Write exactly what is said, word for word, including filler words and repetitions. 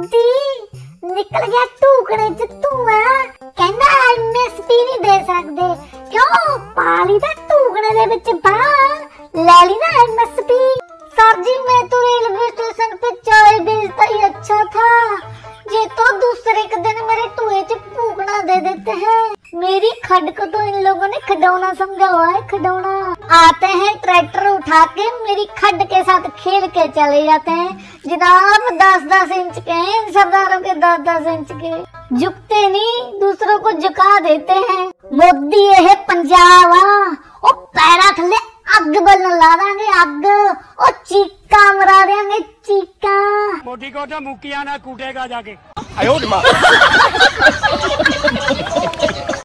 मोदी निकल गया टूकड़े च धुआं, कहंदा एमएसपी नहीं दे सकदे क्यों पाली दा टूकड़े दे विच बाह ले ली ना एमएसपी। सर जी मैं तो रेलवे स्टेशन पे चाय बेचता ही अच्छा था, ये तो दूसरे के दिन मेरे टूए च फूकना दे देते हैं। मेरी खड को तो इन लोगों ने खिडौना समझा हुआ है, खिडौना। आते हैं ट्रैक्टर उठा के मेरी खड के साथ खेल के चले जाते हैं। जनाब दस दस इंच के हैं सरदारों के, दस दस इंच के। झुकते नहीं, दूसरों को झुका देते हैं। मोदी ये पंजाब ओ पैरा थले अग बलन ला देंगे, अग ओ चीका मरा देंगे, चीका। मोदी को तो मुखिया ना कूटेगा जाके। आयो